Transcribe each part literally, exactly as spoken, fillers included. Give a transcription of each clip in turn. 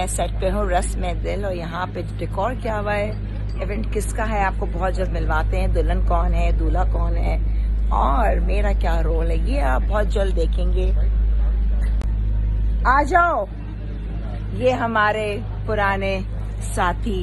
मैं सेट पे हूँ रस्म में दिल, और यहाँ पे डेकोर क्या हुआ है, इवेंट किसका है, आपको बहुत जल्द मिलवाते हैं। दुल्हन कौन है, दूल्हा कौन है और मेरा क्या रोल है, ये आप बहुत जल्द देखेंगे। आ जाओ, ये हमारे पुराने साथी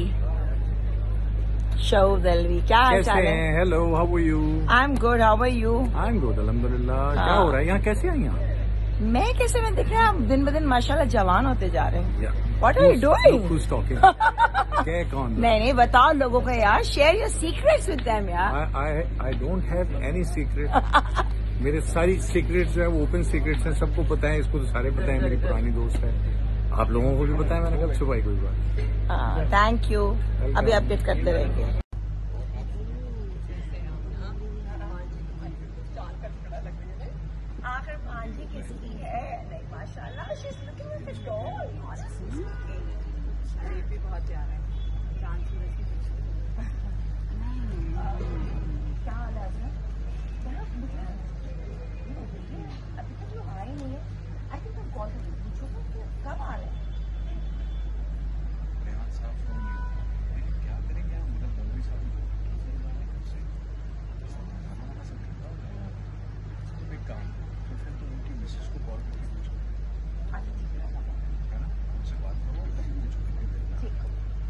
शऊद अलवी, क्या हाल चाल है? Hello, how are you? I am good, how are you? I am good, अल्हम्दुलिल्लाह। क्या हो रहा है यहाँ, कैसे आई यहाँ? मैं कैसे, मैं दिख रहा है आप दिन ब दिन माशाल्लाह जवान होते जा रहे हैं। What are you doing? Who's talking? क्या कौन? नहीं नहीं, बताओ लोगों को यार, share your secrets with them यार। I I don't have any secret. मेरे सारी सीक्रेट्स जो है वो ओपन सीक्रेट्स हैं, सबको पता है, इसको तो सारे पता है, मेरी पुरानी दोस्त है, आप लोगों को भी पता है, मैंने कब छुपाई कोई बात। थैंक यू, अभी अपडेट करते रहेंगे। आखिर भांजी किसकी है? नहीं माशाल्लाह, she is looking like a doll, honestly speaking. ये भी बहुत प्यारा है, चांद सूरज की खुशबू। क्या हाल है आपका? अभी तक लोग आए नहीं है। आई थिंक मैं कॉल करके पूछूंगा कि कब आ रहे हैं। क्या करेंगे हम, मतलब मौलवी साहब एक काम, तो फिर तो उनकी मिसेस को कॉल करके पूछो, है ना, उनसे बात करो, पूछो। ठीक है।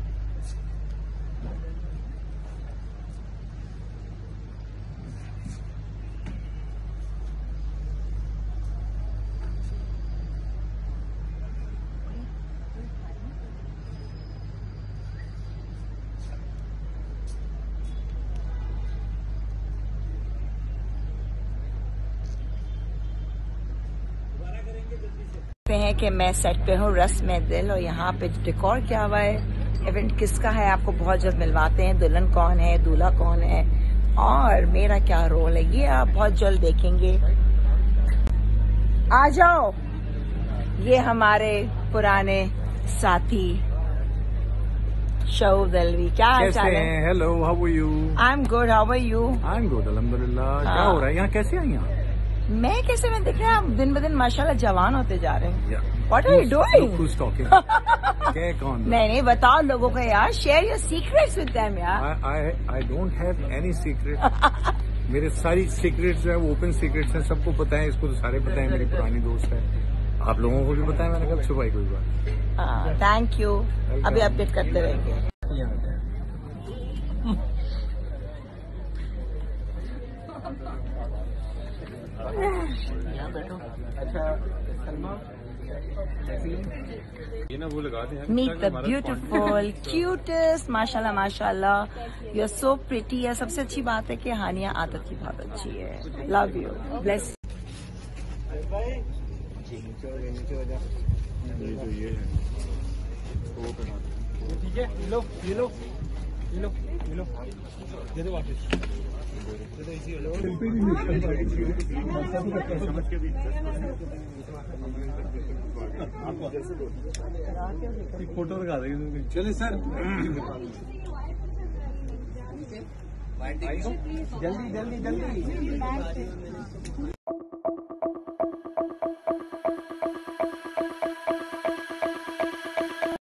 हैं कि मैं सेट पे हूँ रस्म में दिल, और यहाँ पे डेकोर क्या हुआ है, इवेंट किसका है, आपको बहुत जल्द मिलवाते हैं। दुल्हन कौन है, दूल्हा कौन है और मेरा क्या रोल है, ये आप बहुत जल्द देखेंगे। आ जाओ, ये हमारे पुराने साथी शऊद अलवी, क्या हाल चाल है? Hello, how are you? I am good, how are you? I am good, अल्हम्दुलिल्लाह। क्या हो रहा है यहाँ, कैसे आई यहाँ? मैं कैसे, मैं दिख रहा है आप दिन ब दिन माशाल्लाह जवान होते जा रहे हैं। What are you doing? Who's talking? क्या कौन? नहीं नहीं, बताओ लोगों को यार, share your secrets with them यार। I I don't have any secret. मेरे सारी सीक्रेट्स जो है वो ओपन सीक्रेट्स हैं, सबको पता है, इसको तो सारे पता है, मेरी पुरानी दोस्त है, आप लोगों को भी पता है, मैंने कब छुपाई कोई बात। थैंक यू, अभी अपडेट करते रहेंगे। अच्छा सलमा, ये ना वो लगाते हैं। मीट द ब्यूटीफुल क्यूटेस्ट, माशाल्लाह माशाल्लाह, यू आर सो प्रिटी है। सबसे अच्छी बात है कि हानिया आदत की बहुत अच्छी है। Love you, bless. ठीक है, ये लो ये लो ये लो ये लो, दे दो वापस, दे दो इसी लो। समझ के भी फोटो लगा देंगे। चलिए सर, जल्दी जल्दी जल्दी।